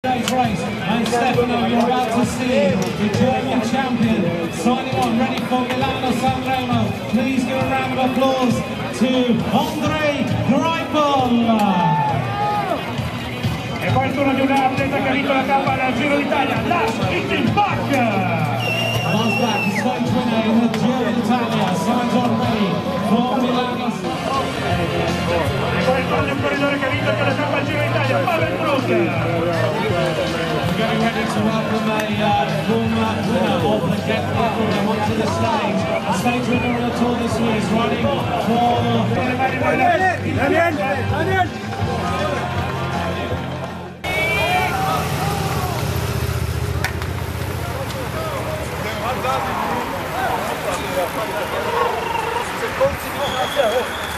Today's race, and Stefano, you're about to see the German champion signing on, ready for Milano Sanremo. Please give a round of applause to Andrej Greipel. E poi il turno di un atleta che ha vinto la tappa del Giro d'Italia, Lars Ittenbach. Last back, stage winner in the Giro d'Italia, signs on ready for Milano. E poi il turno di un corridore che ha vinto anche la tappa del Giro d'Italia, Pavel Brugger. Getting ready to welcome a former winner of the Get Program onto the stage. A stage winner on the tour this year is running for... Daniel! Se